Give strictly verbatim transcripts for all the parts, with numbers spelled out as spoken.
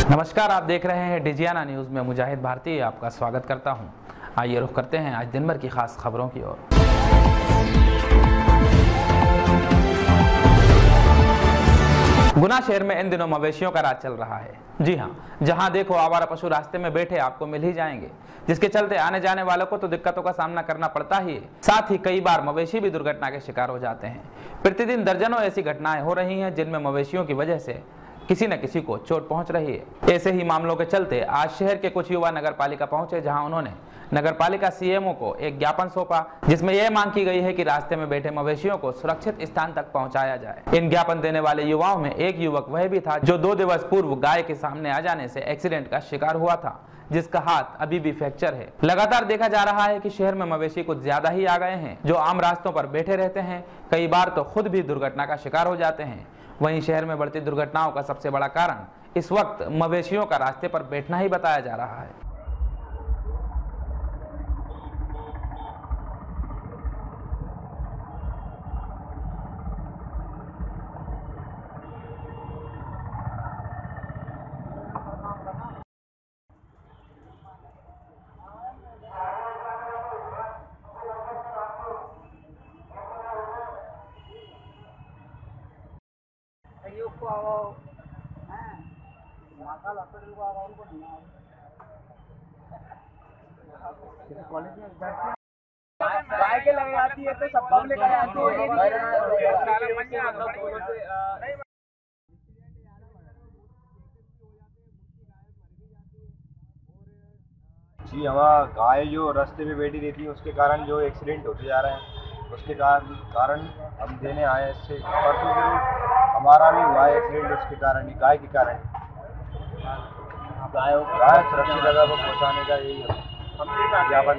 नमस्कार, आप देख रहे हैं डिजियाना न्यूज में मुजाहिद भारती आपका स्वागत करता हूं। आइए रुख करते हैं आज दिन भर की खास खबरों की ओर। गुना शहर में इन दिनों मवेशियों का राज चल रहा है। जी हां, जहां देखो आवारा पशु रास्ते में बैठे आपको मिल ही जाएंगे, जिसके चलते आने जाने वालों को तो दिक्कतों का सामना करना पड़ता ही है, साथ ही कई बार मवेशी भी दुर्घटना के शिकार हो जाते हैं। प्रतिदिन दर्जनों ऐसी घटनाएं हो रही हैं जिनमें मवेशियों की वजह से किसी न किसी को चोट पहुंच रही है। ऐसे ही मामलों के चलते आज शहर के कुछ युवा नगर पालिका पहुंचे, जहां उन्होंने नगर पालिका सीएमओ को एक ज्ञापन सौंपा, जिसमें यह मांग की गई है कि रास्ते में बैठे मवेशियों को सुरक्षित स्थान तक पहुंचाया जाए। इन ज्ञापन देने वाले युवाओं में एक युवक वह भी था जो दो दिवस पूर्व गाय के सामने आ जाने से एक्सीडेंट का शिकार हुआ था, जिसका हाथ अभी भी फ्रैक्चर है। लगातार देखा जा रहा है कि शहर में मवेशी कुछ ज्यादा ही आ गए हैं, जो आम रास्तों पर बैठे रहते हैं, कई बार तो खुद भी दुर्घटना का शिकार हो जाते हैं। वहीं शहर में बढ़ती दुर्घटनाओं का सबसे बड़ा कारण इस वक्त मवेशियों का रास्ते पर बैठना ही बताया जा रहा है। को आओ हैं महाकाल हॉस्पिटल को आओ उनको नहीं आओ कॉलेज में गाय के लग जाती है तो सब पब्लिक आ जाती है। जी हमारा गाय जो रास्ते में बैठी रहती है उसके कारण जो एक्सीडेंट होते जा रहे हैं, उसके कारण कारण हम देने आए। इससे परसों के रोज हमारा भी हुआ है एक्सीडेंट, उसके कारण ही गाय के कारण गाय गाय सुरक्षित जगह पर पहुँचाने का यही ज्ञापन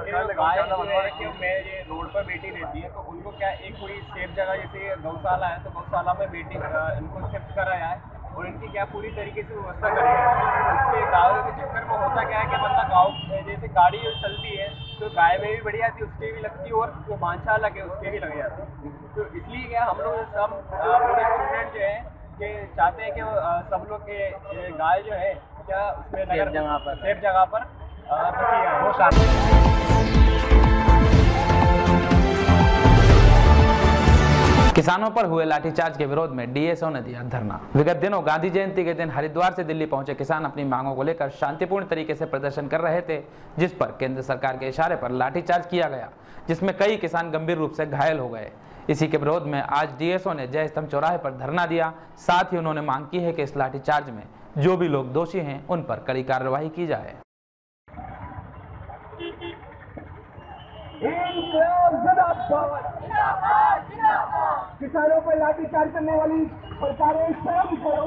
ये रोड पर बैठी रहती है, तो उनको क्या एक कोई सेफ जगह जैसे गौशाला है तो गौशाला में बैठी इनको शिफ्ट कराया है और इनकी क्या पूरी तरीके से व्यवस्था करी है। उसके गाँव के चक्कर में होता क्या है कि मतलब गाँव जैसे गाड़ी चलती है तो गाय में भी बढ़िया आती है, उसके भी लगती है, और जो मांझा लगे उसके भी लग जाती है। तो इसलिए क्या हम लोग सब पूरे स्टूडेंट जो है कि चाहते हैं कि सब लोग के गाय जो है क्या उसमें नगर जगह पर सेफ जगह पर किसानों पर हुए लाठीचार्ज के विरोध में डीएसओ ने दिया धरना। विगत दिनों गांधी जयंती के दिन हरिद्वार से दिल्ली पहुंचे किसान अपनी मांगों को लेकर शांतिपूर्ण तरीके से प्रदर्शन कर रहे थे, जिस पर केंद्र सरकार के इशारे पर लाठीचार्ज किया गया, जिसमें कई किसान गंभीर रूप से घायल हो गए। इसी के विरोध में आज डीएसओ ने जय स्तंभ चौराहे पर धरना दिया। साथ ही उन्होंने मांग की है कि इस लाठीचार्ज में जो भी लोग दोषी हैं उन पर कड़ी कार्रवाई की जाए। किसानों पर लाठीचार्ज करने वाली सरकारें शर्म करो,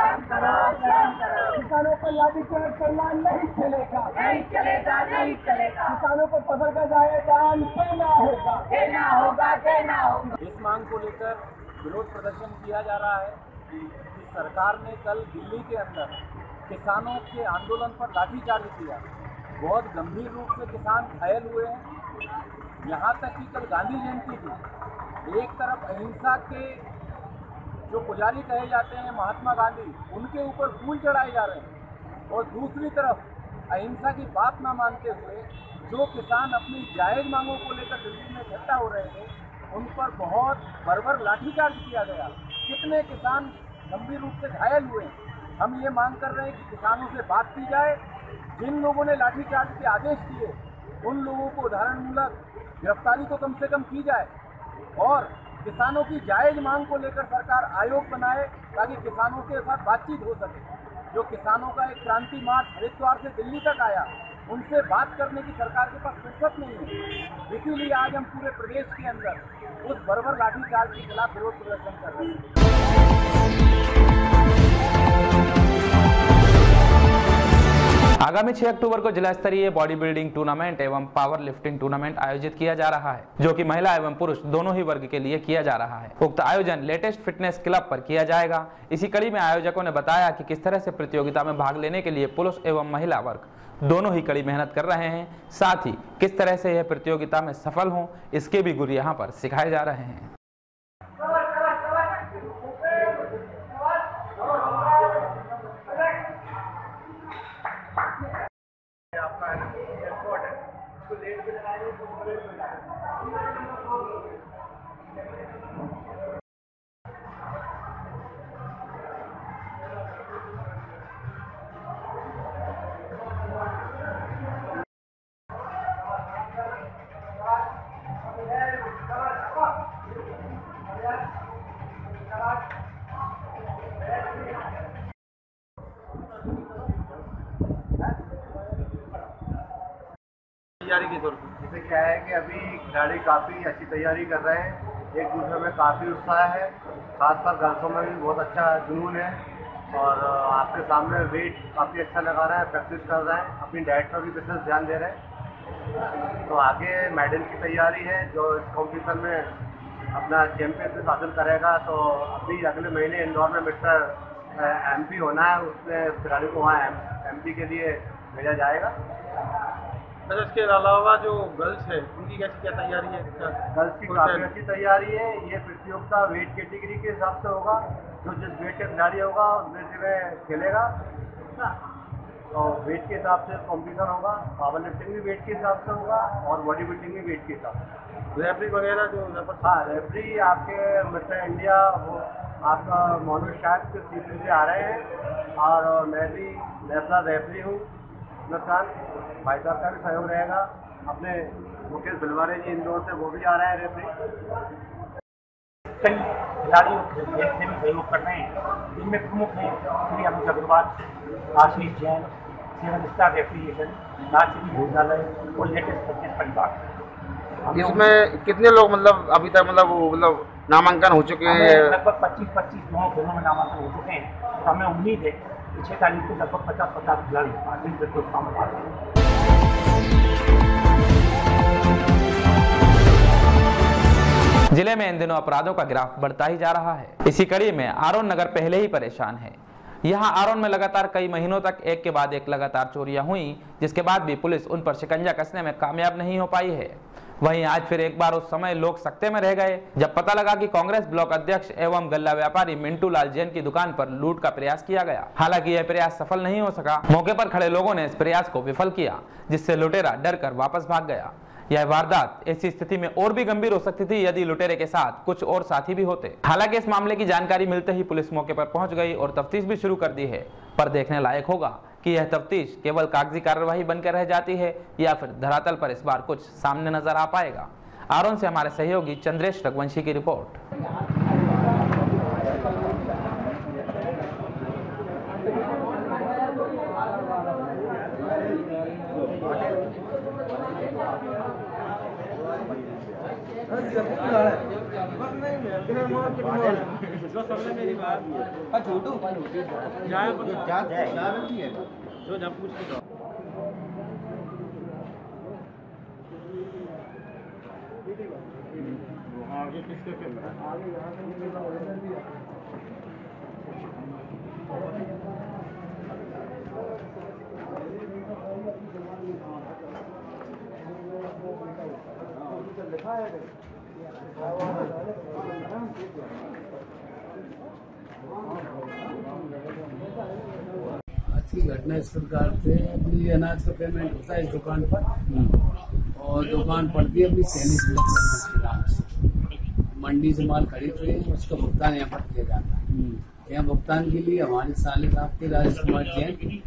किसानों पर लाठीचार्ज करना नहीं चलेगा, नहीं चलेगा, नहीं चलेगा। किसानों को फसल का दाम देना होगा, देना होगा, देना होगा। इस मांग को लेकर विरोध प्रदर्शन किया जा रहा है कि सरकार ने कल दिल्ली के अंदर किसानों के आंदोलन पर लाठीचार्ज किया। बहुत गंभीर रूप से किसान घायल हुए हैं। यहाँ तक कि कल गांधी जयंती थी, एक तरफ अहिंसा के जो पुजारी कहे जाते हैं महात्मा गांधी, उनके ऊपर फूल चढ़ाए जा रहे हैं, और दूसरी तरफ अहिंसा की बात ना मानते हुए जो किसान अपनी जायज़ मांगों को लेकर दिल्ली में इकट्ठा हो रहे थे, उन पर बहुत बर्बर लाठीचार्ज किया गया। कितने किसान गंभीर रूप से घायल हुए। हम ये मांग कर रहे हैं कि किसानों से बात की जाए। जिन लोगों ने लाठीचार्ज के आदेश दिए उन लोगों को उदाहरणमूलक गिरफ्तारी तो कम से कम की जाए, और किसानों की जायज़ मांग को लेकर सरकार आयोग बनाए ताकि किसानों के साथ बातचीत हो सके। जो किसानों का एक क्रांति मार्च हरिद्वार से दिल्ली तक आया, उनसे बात करने की सरकार के पास फुर्सत नहीं है। इसीलिए आज हम पूरे प्रदेश के अंदर उस बर्बर लाठीचार्ज के खिलाफ विरोध प्रदर्शन कर रहे हैं। आगामी छह अक्टूबर को जिला स्तरीय बॉडी बिल्डिंग टूर्नामेंट एवं पावर लिफ्टिंग टूर्नामेंट आयोजित किया जा रहा है, जो कि महिला एवं पुरुष दोनों ही वर्ग के लिए किया जा रहा है। उक्त आयोजन लेटेस्ट फिटनेस क्लब पर किया जाएगा। इसी कड़ी में आयोजकों ने बताया कि किस तरह से प्रतियोगिता में भाग लेने के लिए पुरुष एवं महिला वर्ग दोनों ही कड़ी मेहनत कर रहे हैं। साथ ही किस तरह से यह प्रतियोगिता में सफल हों, इसके भी गुर यहाँ पर सिखाए जा रहे हैं। तैयारी के तौर पर? जैसे क्या है कि अभी खिलाड़ी काफ़ी अच्छी तैयारी कर रहे हैं, एक दूसरे में काफ़ी उत्साह है, खासकर गर्ल्सों में भी बहुत अच्छा जुनून है और आपके सामने वेट काफ़ी अच्छा लगा रहा है, प्रैक्टिस कर रहे हैं, अपनी डाइट पर भी विशेष ध्यान दे रहे हैं। तो आगे मेडल की तैयारी है, जो इस कॉम्पिटिशन में अपना चैंपियनशिप हासिल करेगा तो अभी अगले महीने इंदौर में मिस्टर एमपी होना है, उसमें खिलाड़ी को वहाँ एमपी के लिए भेजा जाएगा। अच्छा, इसके अलावा जो गर्ल्स है उनकी कैसी क्या तैयारी है? गर्ल्स की काफ़ी अच्छी तैयारी है। ये प्रतियोगिता वेट कैटेगरी के हिसाब से होगा, जो जिस वेट का खिलाड़ी होगा उस वेट में खेलेगा और वेट के हिसाब से कॉम्पिटिशन होगा। पावर लिफ्टिंग भी वेट के हिसाब से होगा और बॉडी बिल्डिंग भी वेट के हिसाब से। रेफरी वगैरह जो हाँ, रेफरी आपके मिस्टर इंडिया वो आपका मोनू शायद के सीपी से आ रहे हैं और मैं भी नेशनल रेफरी हूँ हिंदुस्तान। भाई साहब का भी सहयोग रहेगा। अपने मुकेश बिलवारे जी इंदौर से वो भी आ रहे हैं रेफरी। कई खिलाड़ियों से भी सहयोग कर रहे हैं, जिनमें प्रमुख हैं Shri Amit Agarwal, Ashish Jain, seven star refrigeration, Nashik भोजनालय और लेटेस्ट पच्चीस परिवार। इसमें कितने लोग मतलब अभी तक मतलब वो मतलब नामांकन हो चुके हैं? लगभग पच्चीस पच्चीस दोनों खेलों में नामांकन हो चुके हैं। तो हमें उम्मीद है कि छः तारीख को लगभग पचास पचास खिलाड़ी आर्थिक प्रतियोगिता में भाग लेंगे। जिले में इन दिनों अपराधों का ग्राफ बढ़ता ही जा रहा है। इसी कड़ी में आरोन नगर पहले ही परेशान है। यहाँ आरोन में लगातार कई महीनों तक एक के बाद एक लगातार चोरियां हुई, जिसके बाद भी पुलिस उन पर शिकंजा कसने में कामयाब नहीं हो पाई है। वहीं आज फिर एक बार उस समय लोग सकते में रह गए जब पता लगा कि कांग्रेस ब्लॉक अध्यक्ष एवं गल्ला व्यापारी मिंटू लाल जैन की दुकान पर लूट का प्रयास किया गया। हालांकि यह प्रयास सफल नहीं हो सका। मौके पर खड़े लोगों ने इस प्रयास को विफल किया, जिससे लुटेरा डर कर वापस भाग गया। यह वारदात ऐसी स्थिति में और भी गंभीर हो सकती थी यदि लुटेरे के साथ कुछ और साथी भी होते। हालांकि इस मामले की जानकारी मिलते ही पुलिस मौके पर पहुंच गई और तफ्तीश भी शुरू कर दी है। पर देखने लायक होगा कि यह तफ्तीश केवल कागजी कार्रवाई बनकर रह जाती है या फिर धरातल पर इस बार कुछ सामने नजर आ पाएगा। आरोन से हमारे सहयोगी चंद्रेश रघुवंशी की रिपोर्ट। अच्छी घटना इस प्रकार से अपनी अनाज का पेमेंट होता है इस दुकान पर और दुकान पड़ती है अपनी सैनिक के नाम से। मंडी से माल खरीदते हैं, उसका भुगतान यहाँ पर किया जाता है। यहाँ भुगतान के लिए हमारे साले साहब के राजेश कुमार जैन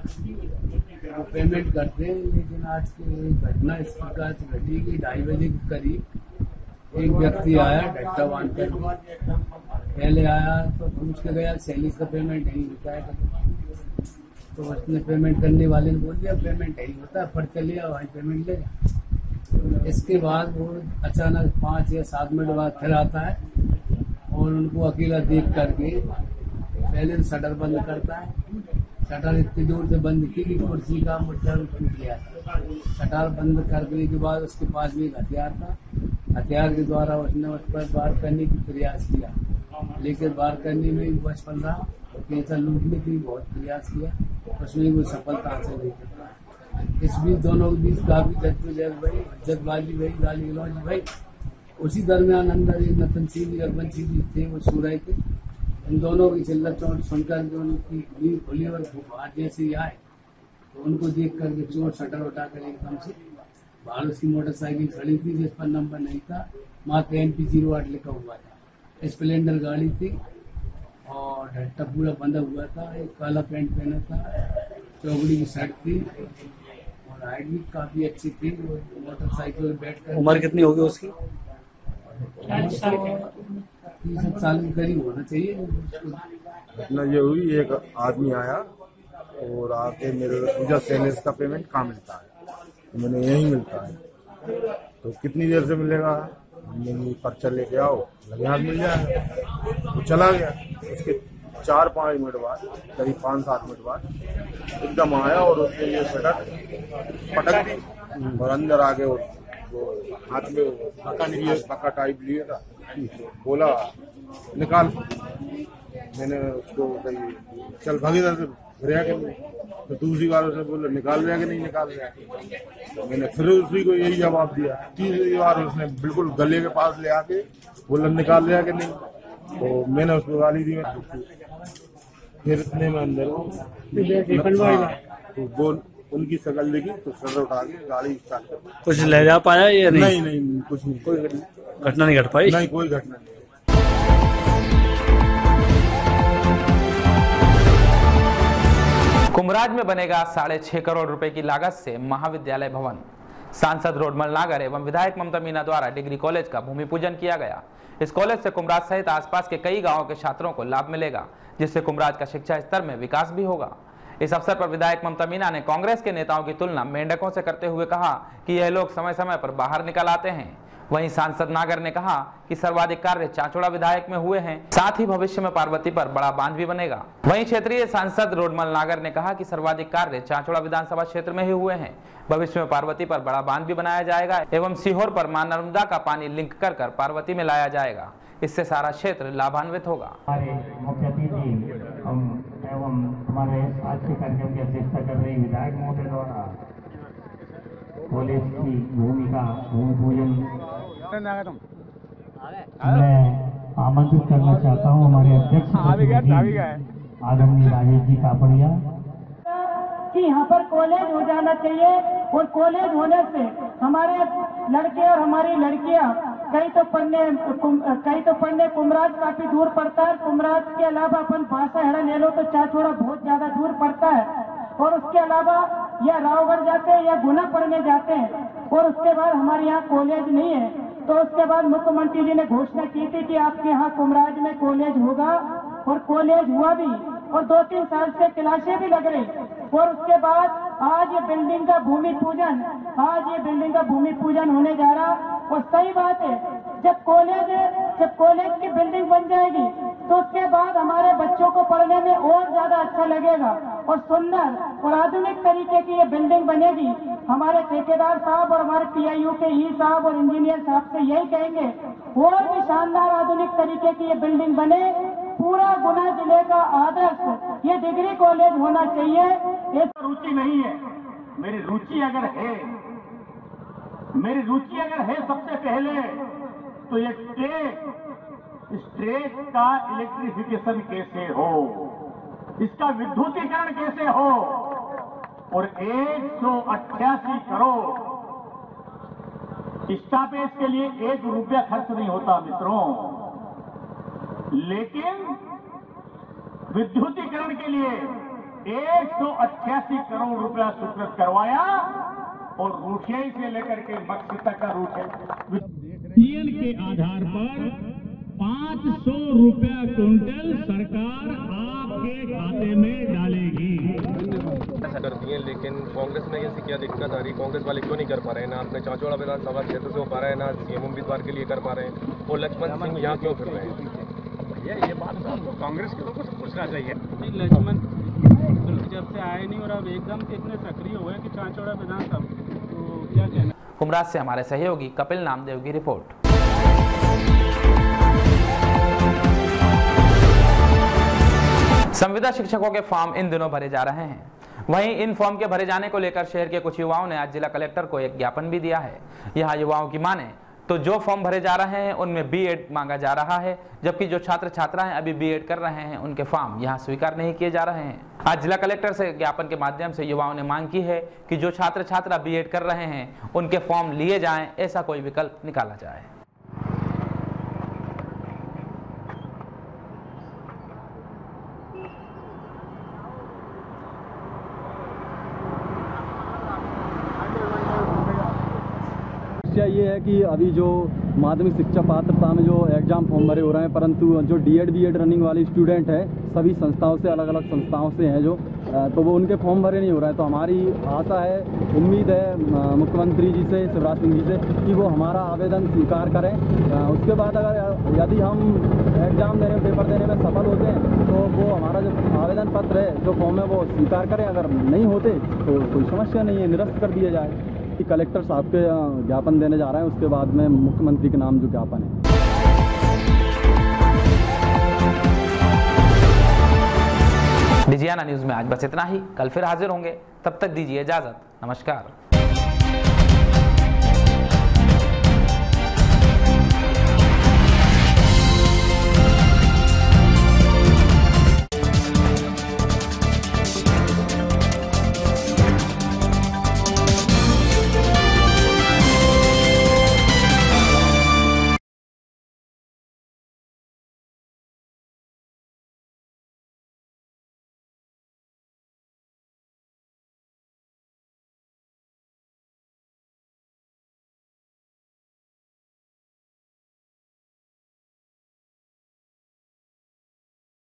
वो पेमेंट करते हैं। लेकिन आज की घटना इस प्रकार से घटी कि ढाई बजे के करीब एक व्यक्ति आया डट्टा बांध कर, पहले आया तो पूछ के गया सैनिक का पेमेंट नहीं होता है। तो उसने पेमेंट करने वाले ने बोल दिया पेमेंट नहीं होता है, फट चलिए वहीं पेमेंट लेगा। इसके बाद वो अचानक पाँच या सात मिनट बाद फिर आता है और उनको अकेला देख करके पहले शटर बंद करता है। शटर इतनी दूर से बंद की कि कुर्सी का मुद्दा टूट गया था। शटर बंद करने के बाद उसके पास भी एक हथियार था। हथियार के द्वारा उसने उस पर वार करने की प्रयास किया, लेकिन वार करने में भी बचपन रहा और पैसा लूटने की बहुत प्रयास किया, उसमें वो सफलता हासिल नहीं कर पाया। इस बीच दोनों के बीच काफी जद्दोजहद भई, इज्जतबाजी भई, गाली गलौज भई। उसी दरमियान अंदर एक नतन सिंह रघुवंशी जी थे, वो सो रहे थे। इन दोनों की चिल्ला चोट सुनकर जो उनकी नींद खुली और बाहर जैसे आए तो उनको देख करके चोर शटर उठा कर एकदम से बाहर उसकी मोटरसाइकिल खड़ी थी जिस पर नंबर नहीं था, मात्र एम पी जीरो आठ लिखा हुआ था। स्प्लेंडर गाड़ी थी और ढट्टा पूरा बंधा हुआ था। एक काला पैंट पहना था, चौकड़ी की शर्ट थी और हाइट भी काफी अच्छी थी। मोटरसाइकिल बैठ कर उम्र कितनी होगी उसकी? तीस साल के करीब होना चाहिए। घटना ये हुई, एक आदमी आया और आके मेरे पूजा सैनिक का पेमेंट कहाँ मिलता है, मैंने यहीं मिलता है। तो कितनी देर से मिलेगा? मैंने पर्चा लेके आओ, लगे यहाँ मिल जाएगा। तो चला गया। उसके चार पाँच मिनट बाद, करीब पाँच सात मिनट बाद एकदम आया और उसने ये पटक पटक दी और अंदर आके वो, वो हाथ में पक्का लिए पक्का टाइप लिए था, बोला निकाल। मैंने उसको कही चल भागी इधर से, फिर के नहीं। तो दूसरी बार उसने बोला निकाल रहा कि नहीं निकाल रहा। तो मैंने फिर उसी को यही जवाब दिया। तीसरी बार उसने बिल्कुल गले के पास ले आके बोला निकाल रहा कि नहीं। तो मैंने उसको गाली दी। फिर इतने में अंदर तो वो उनकी शकल देखी तो सर उठा के गाड़ी स्टार्ट कर। कुछ ले जा पाया या नहीं? नहीं नहीं कुछ नहीं, कोई घटना नहीं घट पाई। नहीं कोई घटना नहीं। कुमराज में बनेगा साढ़े छह करोड़ रुपए की लागत से महाविद्यालय भवन। सांसद रोडमल नागर एवं विधायक ममता मीना द्वारा डिग्री कॉलेज का भूमि पूजन किया गया। इस कॉलेज से कुमराज सहित आसपास के कई गांवों के छात्रों को लाभ मिलेगा, जिससे कुमराज का शिक्षा स्तर में विकास भी होगा। इस अवसर पर विधायक ममता मीना ने कांग्रेस के नेताओं की तुलना मेंढकों से करते हुए कहा कि यह लोग समय समय पर बाहर निकल आते हैं। वहीं सांसद नागर ने कहा कि सर्वाधिक कार्य चांचोड़ा विधायक में हुए हैं, साथ ही भविष्य में पार्वती पर बड़ा बांध भी बनेगा। वहीं क्षेत्रीय सांसद रोडमल नागर ने कहा कि सर्वाधिक कार्य चांचोड़ा विधानसभा क्षेत्र में ही हुए हैं। भविष्य में पार्वती पर बड़ा बांध भी बनाया जाएगा एवं सीहोर पर मां नर्मदा का पानी लिंक कर कर पार्वती में लाया जाएगा। इससे सारा क्षेत्र लाभान्वित होगा। हमारे मुख्य अतिथि एवं हमारे आज के कार्यक्रम की अध्यक्षता कर रही विधायक महोदय द्वारा कॉलेज की भूमि का भूमि पूजन मैं आमंत्रित करना चाहता हूं हमारे अध्यक्ष आदरणीय राजेश जी कापड़िया कि यहाँ पर कॉलेज हो जाना चाहिए और कॉलेज होने से हमारे लड़के और हमारी लड़कियां कहीं तो पढ़ने कहीं तो पढ़ने कुमराज काफी दूर पड़ता है। कुमराज के अलावा अपन भाषा हेड़ा ले लो तो चाचोड़ा बहुत ज्यादा दूर पड़ता है और उसके अलावा या रावगढ़ जाते हैं या गुना पढ़ने जाते हैं और उसके बाद हमारे यहाँ कॉलेज नहीं है। तो उसके बाद मुख्यमंत्री जी ने घोषणा की थी कि आपके यहाँ कुमराज में कॉलेज होगा और कॉलेज हुआ भी और दो तीन साल से क्लासें भी लग रही और उसके बाद आज ये बिल्डिंग का भूमि पूजन आज ये बिल्डिंग का भूमि पूजन होने जा रहा। और सही बात है, जब कॉलेज जब कॉलेज की बिल्डिंग बन जाएगी तो उसके बाद हमारे बच्चों को पढ़ने में और ज्यादा अच्छा लगेगा और सुंदर और आधुनिक तरीके की ये बिल्डिंग बनेगी। हमारे ठेकेदार साहब और हमारे पीआईयू के ई साहब और इंजीनियर साहब से यही कहेंगे और भी शानदार आधुनिक तरीके की ये बिल्डिंग बने। पूरा गुना जिले का आदर्श ये डिग्री कॉलेज होना चाहिए। ये रुचि नहीं है, मेरी रुचि अगर है मेरी रुचि अगर है सबसे पहले तो ये ट्रेक इस ट्रेक का इलेक्ट्रिफिकेशन कैसे हो, इसका विद्युतीकरण कैसे हो और एक सौ अट्ठासी करोड़ स्टॉपेज के लिए एक रुपया खर्च नहीं होता मित्रों, लेकिन विद्युतीकरण के लिए एक सौ अट्ठासी करोड़ रुपया स्वीकृत करवाया और रूठियाई से लेकर के मक्सी तक का रूठियाई पीएन के आधार पर पाँच सौ रुपया क्विंटल सरकार आपके खाते में डालेगी। कर दिए, लेकिन कांग्रेस में ऐसी क्या दिक्कत आ रही? कांग्रेस वाले क्यों नहीं कर पा रहे हैं? ना अपने चांचोड़ा विधानसभा क्षेत्र से हो पा रहे हैं, ना सीएम उम्मीदवार के लिए कर पा रहे हैं और लक्ष्मण सिंह यहाँ क्यों फिर रहे हैं? ये ये बात आपको कांग्रेस के लोगों से पूछना चाहिए। लक्ष्मण जब से आए नहीं और अब एकदम से इतने सक्रिय हुए कि चांचोड़ा विधानसभा, तो क्या कहना। कुमराज से हमारे सहयोगी कपिल नामदेव की रिपोर्ट। संविदा शिक्षकों के फॉर्म इन दिनों भरे जा रहे हैं। वहीं इन फॉर्म के भरे जाने को लेकर शहर के कुछ युवाओं ने आज जिला कलेक्टर को एक ज्ञापन भी दिया है। यहाँ युवाओं की माने तो जो फॉर्म भरे जा रहे हैं उनमें बीएड मांगा जा रहा है, जबकि जो छात्र छात्राएं अभी बीएड कर रहे हैं उनके फॉर्म यहां स्वीकार नहीं किए जा रहे हैं। आज जिला कलेक्टर से ज्ञापन के माध्यम से युवाओं ने मांग की है कि जो छात्र छात्रा बीएड कर रहे हैं उनके फॉर्म लिए जाएं, ऐसा कोई विकल्प निकाला जाए। ये है कि अभी जो माध्यमिक शिक्षा पात्रता में जो एग्जाम फॉर्म भरे हो रहे हैं, परंतु जो डीएड बीएड रनिंग वाले स्टूडेंट हैं सभी संस्थाओं से अलग अलग संस्थाओं से हैं जो तो वो उनके फॉर्म भरे नहीं हो रहे हैं। तो हमारी आशा है, उम्मीद है मुख्यमंत्री जी से, शिवराज सिंह जी से, कि वो हमारा आवेदन स्वीकार करें। उसके बाद अगर यदि हम एग्ज़ाम देने पेपर देने में सफल होते हैं तो वो हमारा जो आवेदन पत्र है, जो फॉर्म है, वो स्वीकार करें। अगर नहीं होते तो कोई समस्या नहीं है, निरस्त कर दिया जाए। कलेक्टर साहब के ज्ञापन देने जा रहे हैं, उसके बाद में मुख्यमंत्री के नाम जो ज्ञापन है। डिजियाना न्यूज़ में आज बस इतना ही। कल फिर हाजिर होंगे, तब तक दीजिए इजाज़त। नमस्कार।